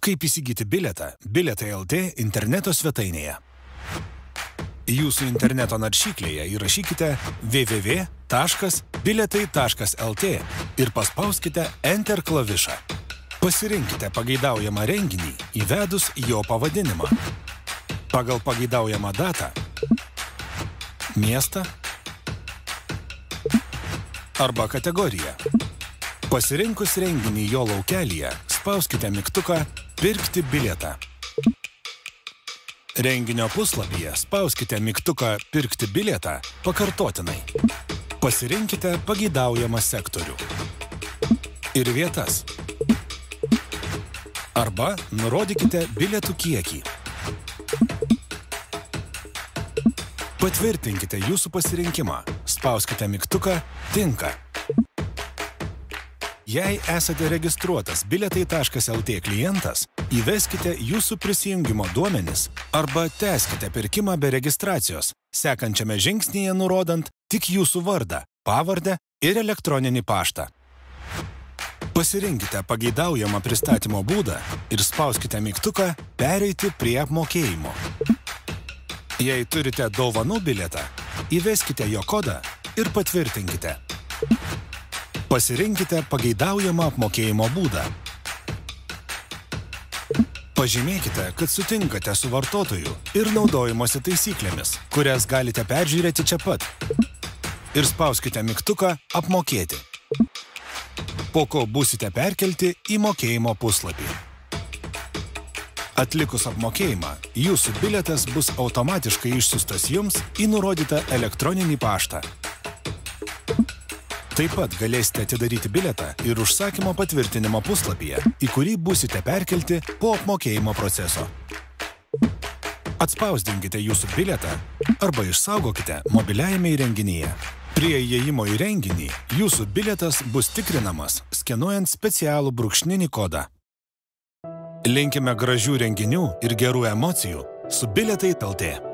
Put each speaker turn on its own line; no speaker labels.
Kaip įsigyti bilietą Bilietai LT interneto svetainėje. Jūsų interneto naršyklėje įrašykite www.bilietai.lt ir paspauskite Enter klavišą. Pasirinkite pageidaujamą renginį įvedus jo pavadinimą. Pagal pageidaujamą datą, miestą arba kategoriją. Pasirinkus renginį jo laukelyje, spauskite mygtuką Pirkti bilietą. Renginio puslapyje spauskite mygtuką Pirkti bilietą pakartotinai. Pasirinkite pageidaujamą sektorių ir vietas. Arba nurodykite bilietų kiekį. Patvirtinkite jūsų pasirinkimą. Spauskite mygtuką Tinka. Jei esate registruotas Bilietai.lt klientas, įveskite jūsų prisijungimo duomenis arba tęskite pirkimą be registracijos, sekančiame žingsnyje nurodant tik jūsų vardą, pavardę ir elektroninį paštą. Pasirinkite pageidaujamą pristatymo būdą ir spauskite mygtuką Pereiti prie apmokėjimo. Jei turite dovanų bilietą, įveskite jo kodą ir patvirtinkite. Pasirinkite pageidaujamą apmokėjimo būdą. Pažymėkite, kad sutinkate su vartotoju ir naudojimosi taisyklėmis, kurias galite peržiūrėti čia pat. Ir spauskite mygtuką Apmokėti. Po ko būsite perkelti į mokėjimo puslapį. Atlikus apmokėjimą, jūsų bilietas bus automatiškai išsiųstas jums į nurodytą elektroninį paštą. Taip pat galėsite atidaryti bilietą ir užsakymo patvirtinimo puslapyje, į kurį būsite perkelti po apmokėjimo proceso. Atspausdinkite jūsų bilietą arba išsaugokite mobiliajame įrenginyje. Prie įėjimo į renginį jūsų bilietas bus tikrinamas, skenuojant specialų brūkšninį kodą. Linkime gražių renginių ir gerų emocijų su Bilietai.lt.